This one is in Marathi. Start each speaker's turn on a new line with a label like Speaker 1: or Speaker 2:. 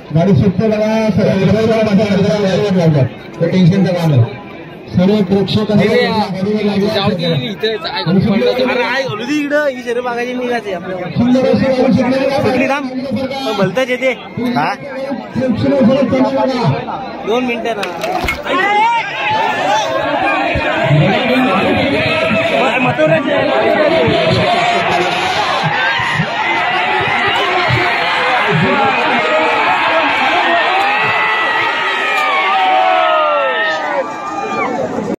Speaker 1: गाडी सुटते बघा. टेन्शनचं काम आहे. सर्व प्रेक्षक
Speaker 2: भलतच येते 2 मिनिटं ना